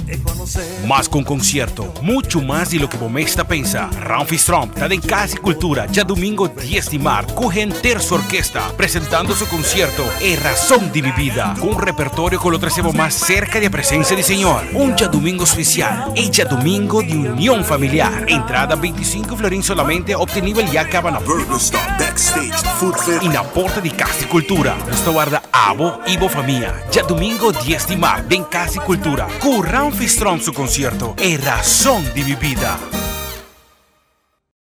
Mas con concierto, mucho más de lo que Bomesta pensa. Ramfistrom está en Casa y Cultura, ya domingo 10 de marzo, con terza orquesta, presentando su concierto E Razón de mi Vida, con un repertorio con lo tracebo más cerca de la presencia del Señor. Un ya domingo especial, e ya domingo de unión familiar. Entrada 25 florín solamente, obtenible ya acaban a y na porta de Casa y Cultura. Esto guarda Abo Ivo Familia, ya domingo 10 de marzo, en Casa y Cultura, con Ramfistrom su concierto E Razón de mi Vida.